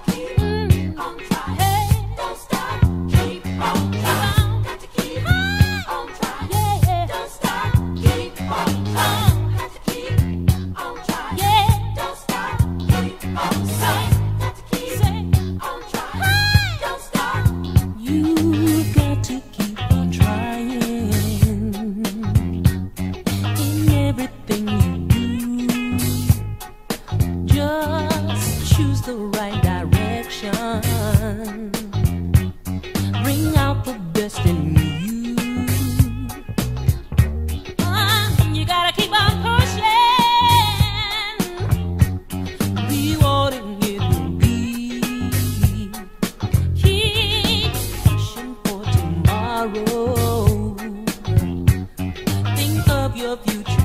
The right direction. Bring out the best in you. You gotta keep on pushing. Be what it will be. Keep pushing for tomorrow. Think of your future.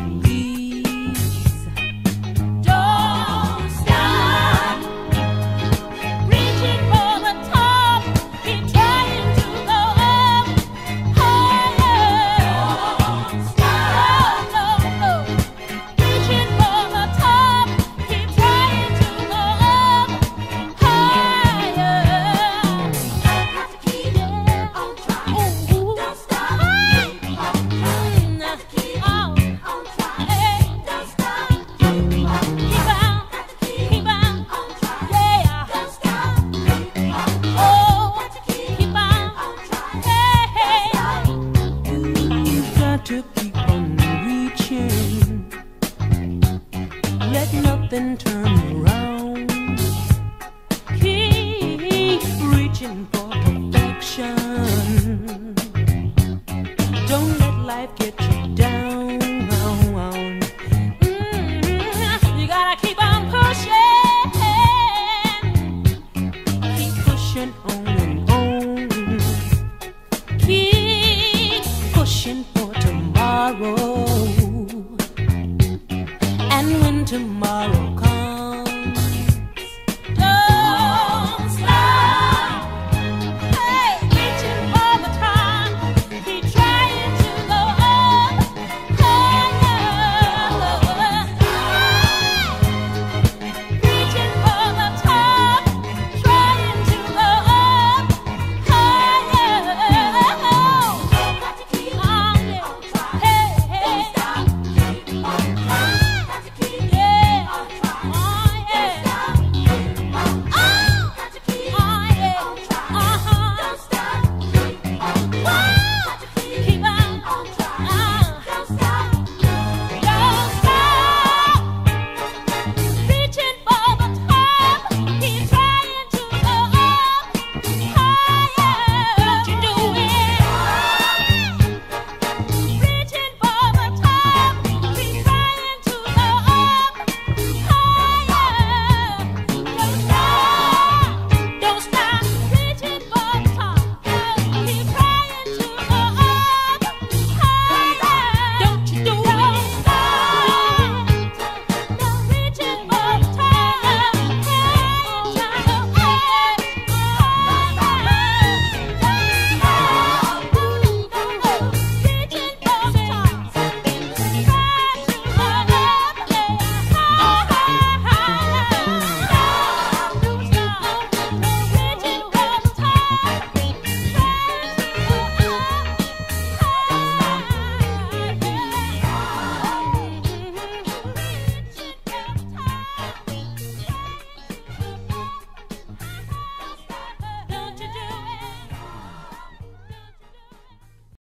To keep on reaching, let nothing turn around. Keep reaching for perfection. Don't let life get you down. You gotta keep on pushing. Keep pushing on and on. Keep pushing for tomorrow. And when tomorrow comes,